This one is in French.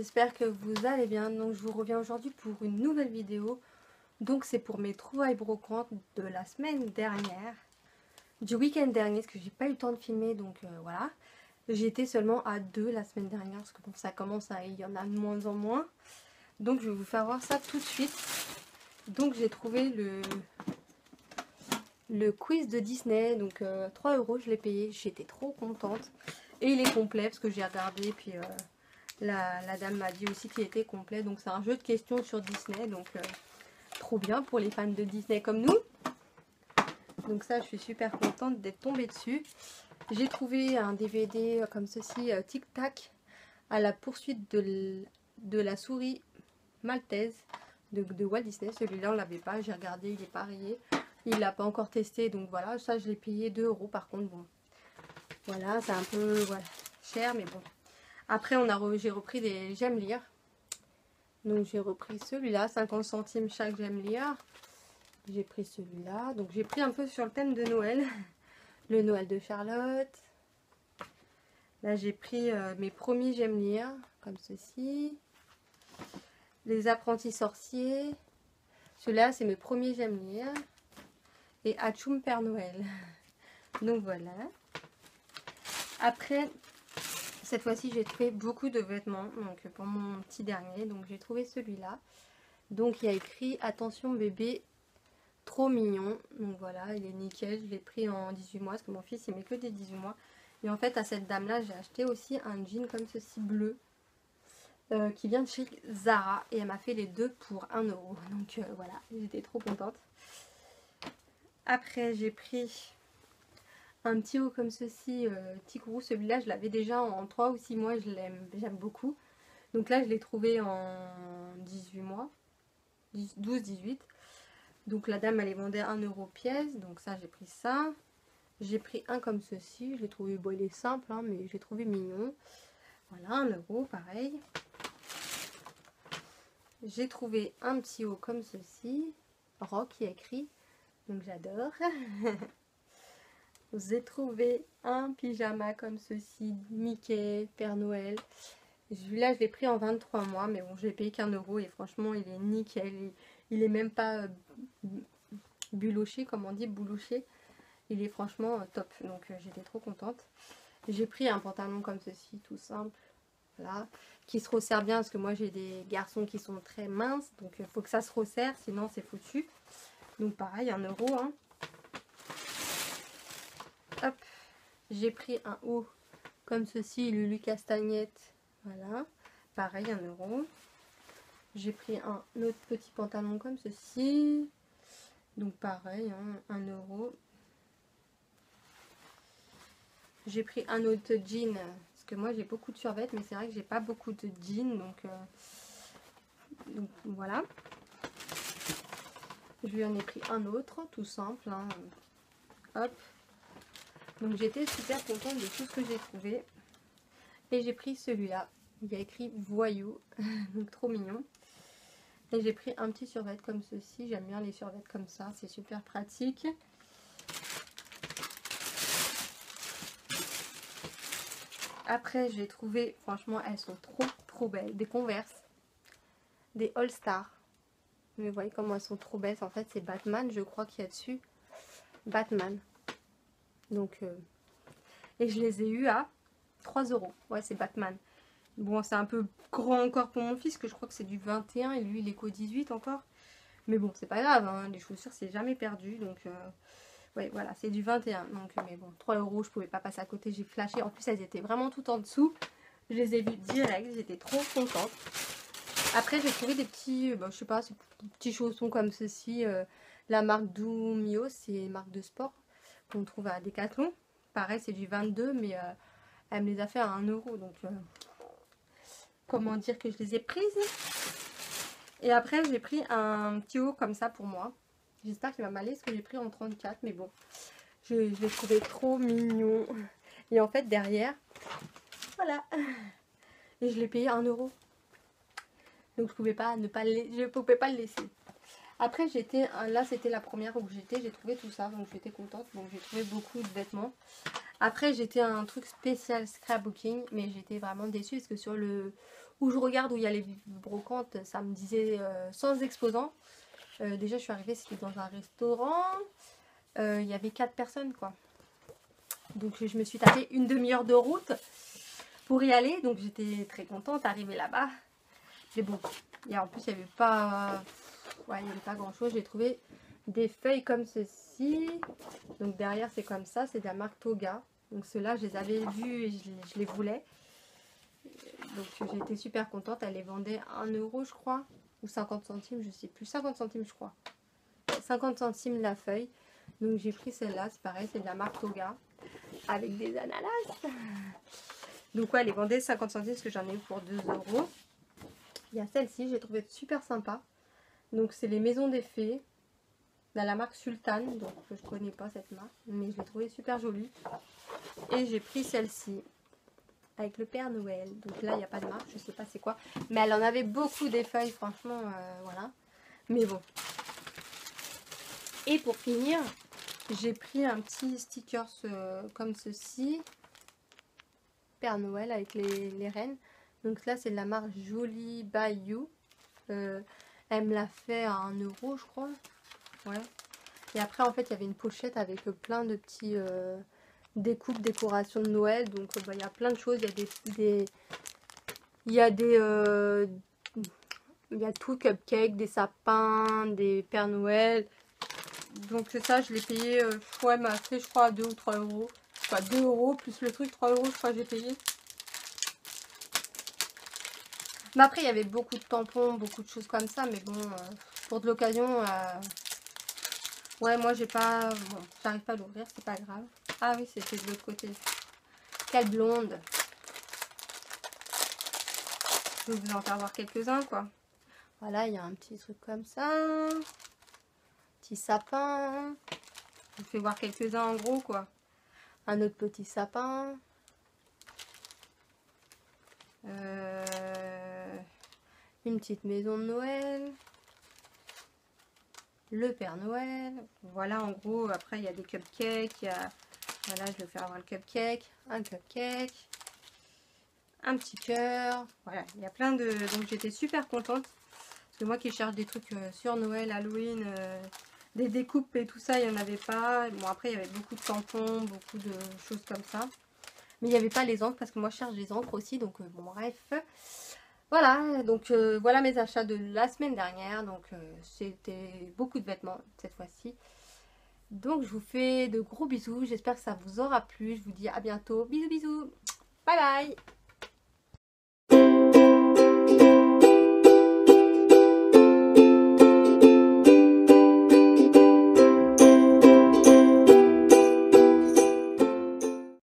j'espère que vous allez bien. Donc je vous reviens aujourd'hui pour une nouvelle vidéo. Donc c'est pour mes trouvailles brocantes de la semaine dernière, du week-end dernier, parce que j'ai pas eu le temps de filmer, donc voilà. J'étais seulement à 2 la semaine dernière, parce que bon, ça commence à, il y en a de moins en moins. Donc je vais vous faire voir ça tout de suite. Donc j'ai trouvé le quiz de Disney, donc 3 €, je l'ai payé, j'étais trop contente. Et il est complet, parce que j'ai regardé, puis la dame m'a dit aussi qu'il était complet. Donc c'est un jeu de questions sur Disney, donc trop bien pour les fans de Disney comme nous. Donc ça, je suis super contente d'être tombée dessus. J'ai trouvé un DVD comme ceci, Tic Tac, à la poursuite de la souris maltaise de Walt Disney. Celui-là, on l'avait pas, j'ai regardé, il est pas rayé. Il l'a pas encore testé, donc voilà, ça je l'ai payé 2 € par contre. Bon, voilà, c'est un peu voilà, cher, mais bon. Après, j'ai repris des J'aime lire. Donc j'ai repris celui-là, 50 centimes chaque J'aime lire. J'ai pris celui-là. Donc j'ai pris un peu sur le thème de Noël. Le Noël de Charlotte. Là j'ai pris mes premiers J'aime lire, comme ceci. Les apprentis sorciers. Celui-là c'est mes premiers J'aime lire. Et Atchoum Père Noël. Donc voilà. Après, cette fois-ci j'ai trouvé beaucoup de vêtements. Donc pour mon petit dernier. Donc j'ai trouvé celui-là. Donc il y a écrit attention bébé, trop mignon. Donc voilà, il est nickel. Je l'ai pris en 18 mois parce que mon fils il met que des 18 mois. Et en fait à cette dame là j'ai acheté aussi un jean comme ceci bleu qui vient de chez Zara. Et elle m'a fait les deux pour 1 €. Donc voilà, j'étais trop contente. Après j'ai pris un petit haut comme ceci, Tigrou. Celui-là je l'avais déjà en 3 ou 6 mois, j'aime beaucoup. Donc là je l'ai trouvé en 18 mois. 12-18. Donc la dame elle les vendait 1 € pièce. Donc ça j'ai pris ça. J'ai pris un comme ceci. Je l'ai trouvé, bon il est simple hein, mais j'ai trouvé mignon. Voilà, 1 € pareil. J'ai trouvé un petit haut comme ceci. Rock qui est écrit. Donc j'adore. J'ai trouvé un pyjama comme ceci. Mickey, Père Noël. Celui-là je l'ai pris en 23 mois. Mais bon je l'ai payé qu'1 € et franchement il est nickel. Il est même pas buloché, comme on dit, boulouché. Il est franchement top, donc j'étais trop contente. J'ai pris un pantalon comme ceci, tout simple, voilà, qui se resserre bien parce que moi j'ai des garçons qui sont très minces, donc il faut que ça se resserre, sinon c'est foutu. Donc pareil, 1 € hein. Hop, j'ai pris un haut comme ceci, Lulu Castagnette, voilà, pareil, 1 €. J'ai pris un autre petit pantalon comme ceci, donc pareil, hein, 1 €. J'ai pris un autre jean, parce que moi j'ai beaucoup de survêtements, mais c'est vrai que j'ai pas beaucoup de jeans, donc voilà. Je lui en ai pris un autre, tout simple, hein. Hop. Donc j'étais super contente de tout ce que j'ai trouvé. Et j'ai pris celui-là, il y a écrit voyou, donc trop mignon. Et j'ai pris un petit survêt comme ceci, j'aime bien les survêtements comme ça, c'est super pratique. Après j'ai trouvé, franchement elles sont trop belles, des Converse, des All Star. Mais vous voyez comment elles sont trop belles, en fait c'est Batman je crois qu'il y a dessus, Batman. Donc et je les ai eu à 3 €, ouais c'est Batman. Bon c'est un peu grand encore pour mon fils, que je crois que c'est du 21 et lui il est qu'au 18 encore. Mais bon c'est pas grave, hein, les chaussures c'est jamais perdu, donc ouais voilà c'est du 21. Donc mais bon 3 € je pouvais pas passer à côté, j'ai flashé. En plus elles étaient vraiment tout en dessous, je les ai vues direct, j'étais trop contente. Après j'ai trouvé des petits, je sais pas, ces petits chaussons comme ceci, la marque Doumio, c'est une marque de sport qu'on trouve à Decathlon. Pareil c'est du 22 mais elle me les a fait à 1 €, donc comment dire que je les ai prises. Et après j'ai pris un petit haut comme ça pour moi. J'espère qu'il va m'aller parce que j'ai pris en 34, mais bon, je l'ai trouvé trop mignon. Et en fait derrière, voilà, et je l'ai payé 1 €. Donc je pouvais pas le laisser. Après j'étais, là c'était la première où j'étais, j'ai trouvé tout ça, donc j'étais contente. Donc j'ai trouvé beaucoup de vêtements. Après j'étais un truc spécial scrapbooking, mais j'étais vraiment déçue parce que sur le où je regarde où il y a les brocantes, ça me disait sans exposant. Déjà, je suis arrivée, c'était dans un restaurant. Il y avait 4 personnes, quoi. Donc, je me suis tapé une demi-heure de route pour y aller. Donc, j'étais très contente d'arriver là-bas. Mais bon, et en plus, il n'y avait pas... Ouais, il n'y avait pas grand-chose. J'ai trouvé des feuilles comme ceci. Donc, derrière, c'est comme ça. C'est de la marque Toga. Donc, ceux-là, je les avais vus et je les voulais. Donc, j'ai été super contente. Elle les vendait 1 euro, je crois. Ou 50 centimes, je sais plus. 50 centimes, je crois. 50 centimes la feuille. Donc, j'ai pris celle-là. C'est pareil, c'est de la marque Toga. Avec des ananas. Donc, ouais, elle les vendait 50 centimes parce que j'en ai eu pour 2 euros. Il y a celle-ci, j'ai trouvé super sympa. Donc, c'est les maisons des fées. Dans la marque Sultan. Donc, je ne connais pas cette marque. Mais je l'ai trouvée super jolie. Et j'ai pris celle-ci. Avec le Père Noël. Donc là, il n'y a pas de marque. Je ne sais pas c'est quoi. Mais elle en avait beaucoup des feuilles. Franchement, voilà. Mais bon. Et pour finir, j'ai pris un petit sticker comme ceci. Père Noël avec les rennes. Donc là, c'est de la marque Jolie Bayou. Elle me l'a fait à 1 euro, je crois. Ouais. Et après, en fait, il y avait une pochette avec plein de petits découpes, décorations de Noël. Donc, il y a plein de choses. Il y a tout, cupcakes, des sapins, des Père Noël. Donc, c'est ça, je l'ai payé, ouais, m'a fait, je crois, 2 ou 3 euros. Enfin, 2 euros, plus le truc, 3 euros, je crois que j'ai payé. Mais après, il y avait beaucoup de tampons, beaucoup de choses comme ça. Mais bon, pour de l'occasion, ouais, moi, j'ai pas... Bon, j'arrive pas à l'ouvrir, c'est pas grave. Ah oui, c'était de l'autre côté. Quelle blonde. Je vais vous en faire voir quelques-uns, quoi. Voilà, il y a un petit truc comme ça. Petit sapin. Je vous fais voir quelques-uns en gros, quoi. Un autre petit sapin. Une petite maison de Noël. Le Père Noël. Voilà, en gros, après, il y a des cupcakes. Voilà, je vais faire voir le cupcake. Un cupcake. Un petit cœur. Voilà, il y a plein de... Donc, j'étais super contente. Parce que moi qui cherche des trucs sur Noël, Halloween, des découpes et tout ça, il n'y en avait pas. Bon, après, il y avait beaucoup de tampons, beaucoup de choses comme ça. Mais il n'y avait pas les encres parce que moi, je cherche des encres aussi. Donc, bon, bref. Voilà, donc voilà mes achats de la semaine dernière. Donc, c'était beaucoup de vêtements cette fois-ci. Donc, je vous fais de gros bisous. J'espère que ça vous aura plu. Je vous dis à bientôt. Bisous, bisous. Bye, bye.